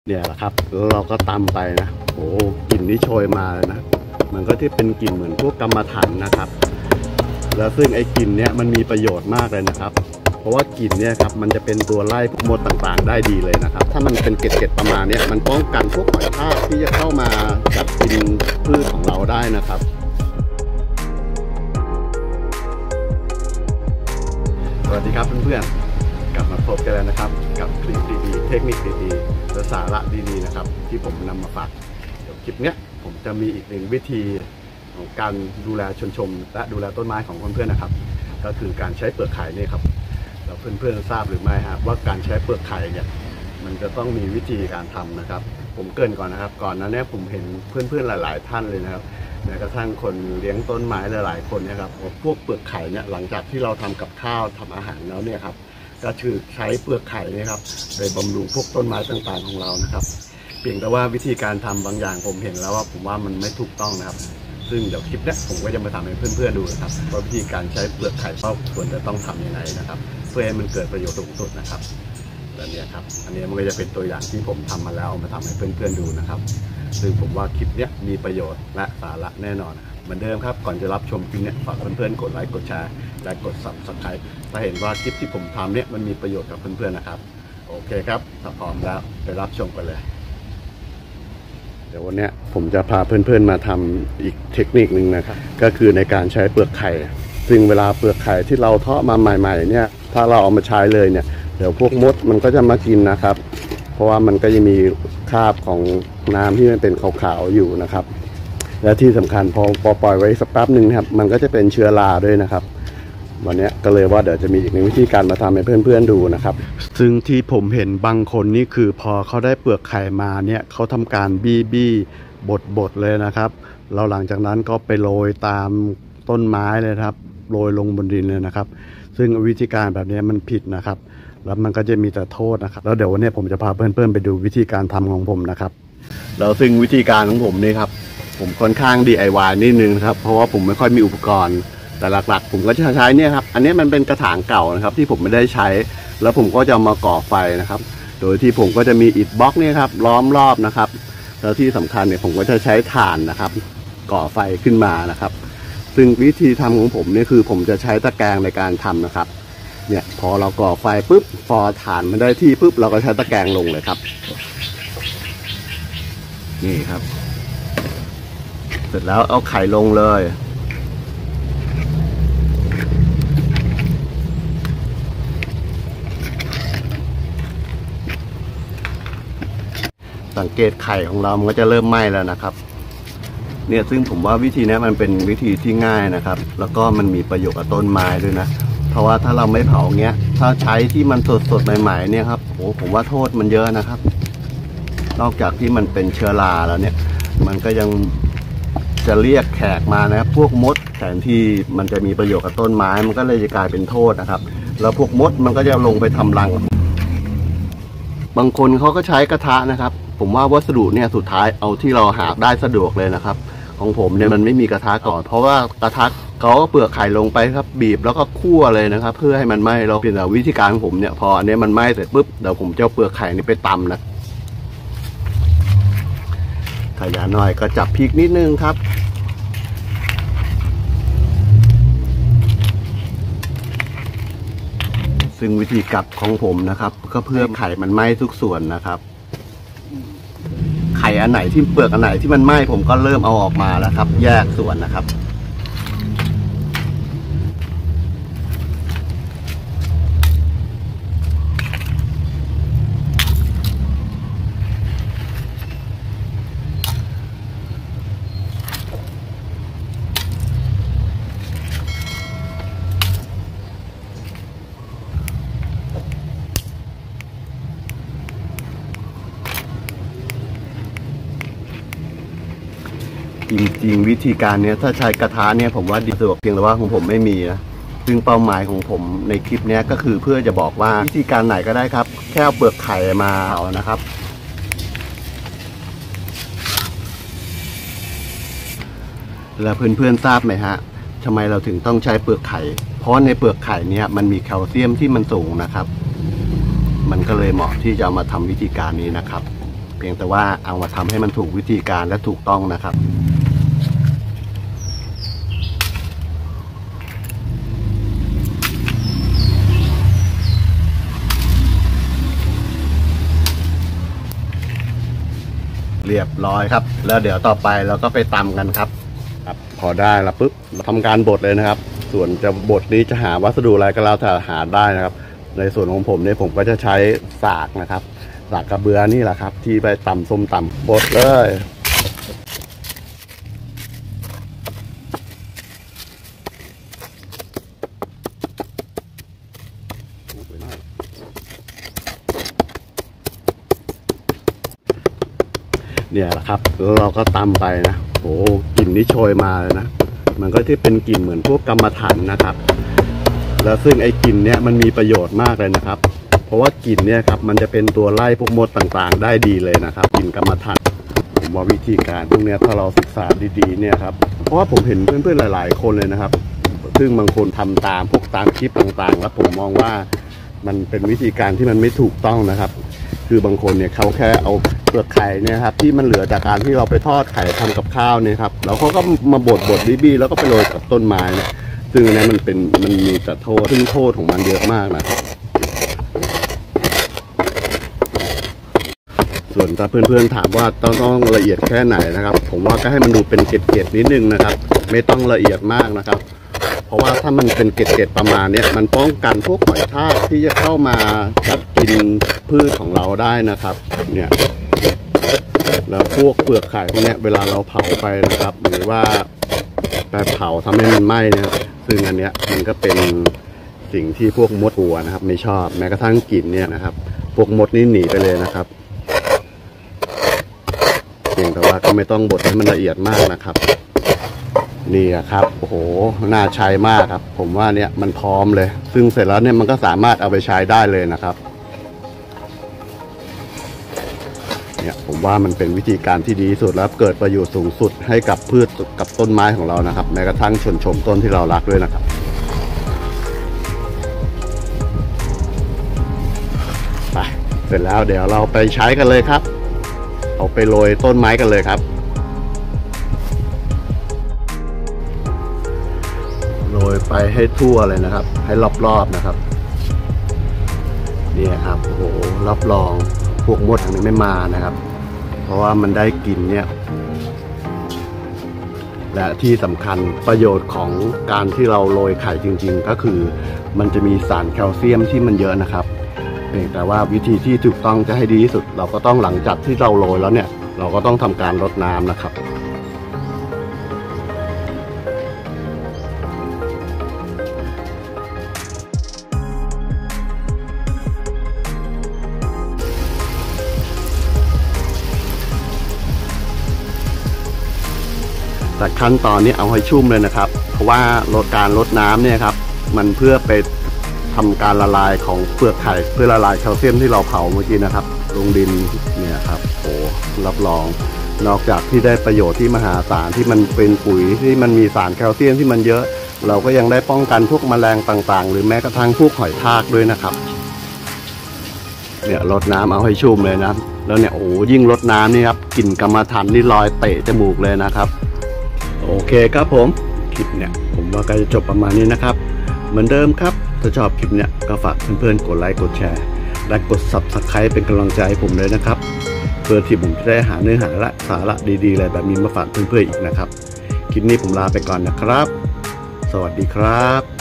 เนี่ยแหละครับแล้วเราก็ตำไปนะโอ้กลิ่นนี้โชยมาเลยนะมันก็ที่เป็นกลิ่นเหมือนพวกกรรมฐานนะครับแล้วซึ่งไอ้กลิ่นเนี้ยมันมีประโยชน์มากเลยนะครับเพราะว่ากลิ่นเนี่ยครับมันจะเป็นตัวไล่พวกมดต่างๆได้ดีเลยนะครับถ้ามันเป็นเกล็ดๆประมาณนี้มันป้องกันพวกหอยทากที่จะเข้ามากัดกินพืชของเราได้นะครับสวัสดีครับเพื่อนๆกลับมาพบกันแล้วนะครับกับคลิปดีๆเทคนิคดีๆและสาระดีๆนะครับที่ผมนำมาฝากเดี๋ยวคลิปเนี้ยผมจะมีอีกหนึ่งวิธีของการดูแลชมและดูแลต้นไม้ของเพื่อนๆนะครับก็คือการใช้เปลือกไข่นี่ครับแล้วเพื่อนๆทราบหรือไม่ครับว่าการใช้เปลือกไข่เนี่ยมันจะต้องมีวิธีการทำนะครับผมเกริ่นก่อนนะครับก่อนนั้นเนี่ยผมเห็นเพื่อนๆหลายๆท่านเลยนะครับแม้กระทั่งคนเลี้ยงต้นไม้หลายๆคนนะครับพวกเปลือกไข่เนี่ยหลังจากที่เราทำกับข้าวทำอาหารแล้วเนี่ยครับก็คือใช้เปลือกไข่นี่ครับไปบำรุงพวกต้นไม้ต่างๆของเรานะครับเพียงแต่ว่าวิธีการทำบางอย่างผมเห็นแล้วว่าผมว่ามันไม่ถูกต้องนะครับซึ่งเดี๋ยวคลิปนี้ผมก็จะมาทำให้เพื่อนๆดูนะครับว่าวิธีการใช้เปลือกไข่เราควรจะต้องทำยังไงนะครับเพื่อให้มันเกิดประโยชน์สูงสุดนะครับและเนี่ยครับอันนี้มันก็จะเป็นตัวอย่างที่ผมทำมาแล้วเอามาทำให้เพื่อนๆดูนะครับซึ่งผมว่าคลิปนี้มีประโยชน์และสาระแน่นอนเหมือนเดิมครับก่อนจะรับชมคลิปนี้ฝากเพื่อนๆกดไลค์กดแชร์และกด Subscribe ถ้าเห็นว่าคลิปที่ผมทำเนี่ยมันมีประโยชน์กับเพื่อนๆนะครับโอเคครับถ้าพร้อมแล้วไปรับชมกันเลยเดี๋ยววันนี้ผมจะพาเพื่อนๆมาทำอีกเทคนิคนึงนะครับก็คือในการใช้เปลือกไข่ซึ่งเวลาเปลือกไข่ที่เราเทาะมาใหม่ๆเนี่ยถ้าเราเอามาใช้เลยเนี่ยเดี๋ยวพวกมดมันก็จะมากินนะครับเพราะว่ามันก็จะมีคราบของน้ำที่มันเป็นขาวๆอยู่นะครับและที่สำคัญพอปล่อยไว้สักแป๊บหนึ่งนะครับมันก็จะเป็นเชื้อราด้วยนะครับวันนี้ก็เลยว่าเดี๋ยวจะมีอีกหนึ่งวิธีการมาทำให้เพื่อนๆดูนะครับซึ่งที่ผมเห็นบางคนนี่คือพอเขาได้เปลือกไข่มาเนี่ยเขาทำการบี้บดเลยนะครับแล้วหลังจากนั้นก็ไปโรยตามต้นไม้เลยครับโรยลงบนดินเลยนะครับซึ่งวิธีการแบบนี้มันผิดนะครับแล้วมันก็จะมีแต่โทษนะครับแล้วเดี๋ยววันนี้ผมจะพาเพื่อนๆไปดูวิธีการทำของผมนะครับแล้วซึ่งวิธีการของผมนี่ครับผมค่อนข้าง DIY นิดนึงครับเพราะว่าผมไม่ค่อยมีอุปกรณ์แต่หลักๆผมก็จะใช้เนี่ยครับอันนี้มันเป็นกระถางเก่านะครับที่ผมไม่ได้ใช้แล้วผมก็จะมาก่อไฟนะครับโดยที่ผมก็จะมีอิฐบล็อกนี่ครับล้อมรอบนะครับแล้วที่สำคัญเนี่ยผมก็จะใช้ถ่านนะครับก่อไฟขึ้นมานะครับซึ่งวิธีทำของผมเนี่ยคือผมจะใช้ตะแกรงในการทำนะครับเนี่ยพอเราก่อไฟปุ๊บพอถ่านมันได้ที่ปุ๊บเราก็ใช้ตะแกรงลงเลยครับนี่ครับเสร็จแล้วเอาไข่ลงเลยสังเกตไข่ของเรามันก็จะเริ่มไหม้แล้วนะครับเนี่ยซึ่งผมว่าวิธีนี้มันเป็นวิธีที่ง่ายนะครับแล้วก็มันมีประโยชน์กับต้นไม้ด้วยนะเพราะว่าถ้าเราไม่เผาเงี้ยถ้าใช้ที่มันสดใหม่ๆเนี่ยครับโอ้ผมว่าโทษมันเยอะนะครับนอกจากที่มันเป็นเชื้อราแล้วเนี่ยมันก็ยังจะเรียกแขกมานะพวกมดแทนที่มันจะมีประโยชน์กับต้นไม้มันก็เลยจะกลายเป็นโทษนะครับแล้วพวกมดมันก็จะลงไปทำรังบางคนเขาก็ใช้กระทะนะครับผมว่าวัสดุเนี่ยสุดท้ายเอาที่เราหาได้สะดวกเลยนะครับของผมเนี่ยมันไม่มีกระทะก่อนเพราะว่ากระทะเขาก็เปลือกไข่ลงไปครับบีบแล้วก็คั่วเลยนะครับเพื่อให้มันไหม้เราเปลี่ยนแต่วิธีการของผมเนี่ยพออันนี้มันไหม้เสร็จปุ๊บเดี๋ยวผมจะเอาเปลือกไข่นี่ไปตำนะขยะหน่อยก็จับพริกนิดนึงครับซึ่งวิธีกัดของผมนะครับก็เพื่อไข่มันไหม้ทุกส่วนนะครับไข่อันไหนที่เปลือกอันไหนที่มันไหม้ผมก็เริ่มเอาออกมาแล้วครับแยกส่วนนะครับจริงๆวิธีการนี้ถ้าใช้กระทะเนี่ยผมว่าดีสะดวกเพียงแต่ว่าของผมไม่มีนะซึ่งเป้าหมายของผมในคลิปนี้ก็คือเพื่อจะบอกว่าวิธีการไหนก็ได้ครับแค่เอาเปลือกไข่มาเอานะครับแล้วเพื่อนๆทราบไหมฮะทำไมเราถึงต้องใช้เปลือกไข่เพราะในเปลือกไข่เนี่ยมันมีแคลเซียมที่มันสูงนะครับมันก็เลยเหมาะที่จะมาทำวิธีการนี้นะครับพียงแต่ว่าเอามาทำให้มันถูกวิธีการและถูกต้องนะครับเรียบร้อยครับแล้วเดี๋ยวต่อไปเราก็ไปตำกันครับพอได้แล้วปุ๊บทำการบดเลยนะครับส่วนจะบดนี้จะหาวัสดุอะไรก็แล้วแต่หาได้นะครับในส่วนของผมเนี่ยผมก็จะใช้สากนะครับสากกระเบือนี่แหละครับที่ไปตำส้มตำบดเลยเนี่ยแหละครับแล้วเราก็ตำไปนะโอ้กลิ่นนี่โชยมาเลยนะมันก็จะเป็นกลิ่นเหมือนพวกกรรมฐานนะครับแล้วซึ่งไอ้กลิ่นเนี่ยมันมีประโยชน์มากเลยนะครับเพราะว่ากลิ่นเนี่ยครับมันจะเป็นตัวไล่พวกมดต่างๆได้ดีเลยนะครับกลิ่นกรรมฐานผมว่าวิธีการพวกนี้ถ้าเราศึกษาดีๆเนี่ยครับเพราะว่าผมเห็นเพื่อนๆหลายๆคนเลยนะครับซึ่งบางคนทำตามพวกตามคลิปต่างๆแล้วผมมองว่ามันเป็นวิธีการที่มันไม่ถูกต้องนะครับคือบางคนเนี่ยเขาแค่เอาเปลือกไข่เนี่ยครับที่มันเหลือจากการที่เราไปทอดไข่ทำกับข้าวเนี่ยครับแล้วเขาก็มาบดบี้แล้วก็ไปโรยกับต้นไม้เนี่ยซึ่งอันนี้มันมีแต่โทษซึ่งโทษของมันเยอะมากนะครับส่วนถ้าเพื่อนๆถามว่าต้องละเอียดแค่ไหนนะครับผมว่าก็ให้มันดูเป็นเกล็ดๆนิดนึงนะครับไม่ต้องละเอียดมากนะครับเพราะว่าถ้ามันเป็นเกล็ดๆประมาณนี้มันป้องกันพวกหอยทากที่จะเข้ามากัดกินพืชของเราได้นะครับเนี่ยแล้วพวกเปลือกไข่พวกนี้เวลาเราเผาไปนะครับหรือว่าไปเผาทำให้มันไหม้เนี่ยซึ่งอันเนี้ยมันก็เป็นสิ่งที่พวกมดหัวนะครับไม่ชอบแม้กระทั่งกลิ่นเนี่ยนะครับพวกมดนี่หนีไปเลยนะครับเพียงแต่ว่าก็ไม่ต้องบดให้มันละเอียดมากนะครับนี่ครับโอ้โหน่าใช้มากครับผมว่าเนี่ยมันพร้อมเลยซึ่งเสร็จแล้วเนี่ยมันก็สามารถเอาไปใช้ได้เลยนะครับเนี่ยผมว่ามันเป็นวิธีการที่ดีที่สุดแล้วเกิดประโยชน์สูงสุดให้กับพืชกับต้นไม้ของเรานะครับแม้กระทั่งชมต้นที่เรารักด้วยนะครับไปเสร็จแล้วเดี๋ยวเราไปใช้กันเลยครับเอาไปโรยต้นไม้กันเลยครับโรยไปให้ทั่วเลยนะครับให้รอบๆนะครับนี่ครับโอ้โหรับรองพวกมดมันไม่มานะครับเพราะว่ามันได้กลิ่นเนี่ยและที่สำคัญประโยชน์ของการที่เราโรยไข่จริงๆก็คือมันจะมีสารแคลเซียมที่มันเยอะนะครับแต่ว่าวิธีที่ถูกต้องจะให้ดีที่สุดเราก็ต้องหลังจากที่เราโรยแล้วเนี่ยเราก็ต้องทำการรดน้ำนะครับแต่ขั้นตอนนี้เอาให้ชุ่มเลยนะครับเพราะว่าการรดน้ำเนี่ยครับมันเพื่อไปทำการละลายของเปลือกไข่เพื่อละลายแคลเซียมที่เราเผาเมื่อกี้นะครับลงดินเนี่ยครับโอ้รับรองนอกจากที่ได้ประโยชน์ที่มหาศาลที่มันเป็นปุ๋ยที่มันมีสารแคลเซียมที่มันเยอะเราก็ยังได้ป้องกันพวกแมลงต่างๆหรือแม้กระทั่งพวกหอยทากด้วยนะครับเนี่ยรดน้ำเอาให้ชุ่มเลยนะแล้วเนี่ยโอ้ยิ่งรดน้ำนี่ครับกลิ่นกรรมฐานนี่ลอยเตะจมูกเลยนะครับโอเคครับผมคลิปเนี่ยผมว่าก็จะจบประมาณนี้นะครับเหมือนเดิมครับถ้าชอบคลิปเนี่ยก็ฝากเพื่อนๆกดไลค์กดแชร์และกด Subscribe เป็นกำลังใจให้ผมเลยนะครับเพื่อที่ผมจะได้หาเนื้อหาและสาระดีๆอะไรแบบนี้มาฝากเพื่อนๆอีกนะครับคลิปนี้ผมลาไปก่อนนะครับสวัสดีครับ